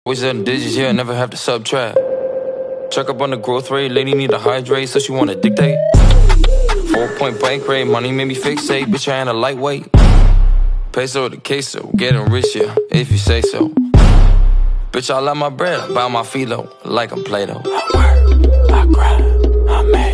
Always on digits, yeah, never have to subtract. Check up on the growth rate, lady need to hydrate, so she wanna dictate. 4-point bank rate, money made me fixate, bitch I ain't a lightweight. Peso to queso, getting rich, yeah, if you say so. Bitch I love my bread, buy my philo, like I'm Play-Doh. I work, I grind, I make